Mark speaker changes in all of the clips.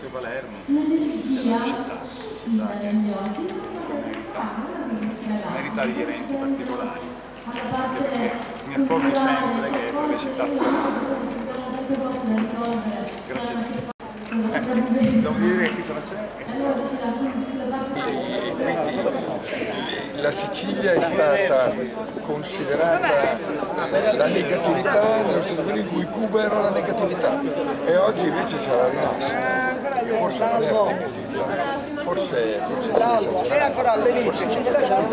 Speaker 1: Palermo è una città che merita degli eventi particolari, anche perché mi accorgo sempre che tra le città grazie a te. Sì, devo dire che qui sono c'è e c'è.
Speaker 2: E quindi la Sicilia è stata considerata la negatività nello stesso periodo in cui Cuba era la negatività e oggi invece c'è la rinascita, che forse non è la negatività, forse si è esagerato, forse c'è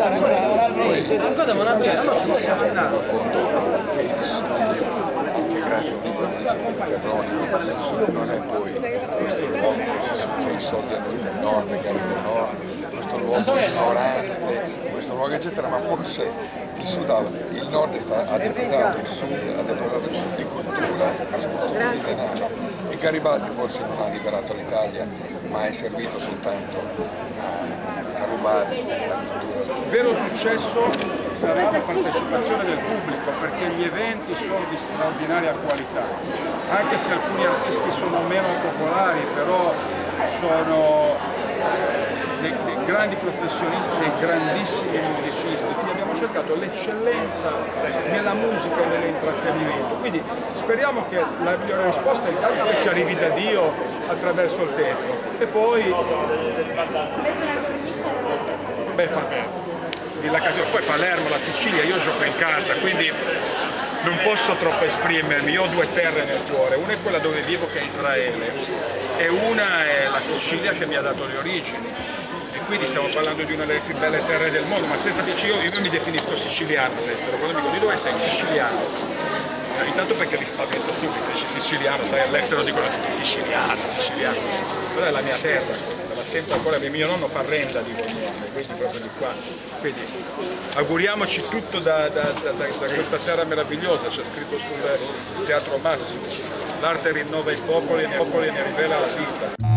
Speaker 2: anche grazie a un libro di Terroni, il sud non è poi questo luogo che i soldi hanno del nord, che hanno del nord, questo luogo ignorante, questo luogo eccetera, ma forse il nord ha depredato il sud di cultura, soprattutto di denaro, e Garibaldi forse non ha liberato l'Italia, ma è servito soltanto a rubare la cultura.
Speaker 3: Il vero successo sarà la partecipazione del pubblico, perché gli eventi sono di straordinaria qualità, anche se alcuni artisti sono meno popolari, però sono dei grandi professionisti, dei grandissimi musicisti, quindi abbiamo cercato l'eccellenza nella musica e nell'intrattenimento, quindi speriamo che la migliore risposta è intanto che ci arrivi da Dio attraverso il tempo e poi poi Palermo, la Sicilia, io gioco in casa, quindi non posso troppo esprimermi, io ho due terre nel cuore, una è quella dove vivo che è Israele e una è la Sicilia che mi ha dato le origini. E quindi stiamo parlando di una delle più belle terre del mondo, ma senza che io mi definisco siciliano all'estero, quando mi dico di dove sei siciliano. Intanto perché li spavento subito, dici siciliano, sai, all'estero dicono tutti siciliano, però è la mia terra, la sento ancora, mio nonno fa renda di Voglione, quindi proprio di qua. Quindi auguriamoci tutto da questa terra meravigliosa, c'è scritto sul Teatro Massimo, l'arte rinnova i popoli e ne rivela la vita.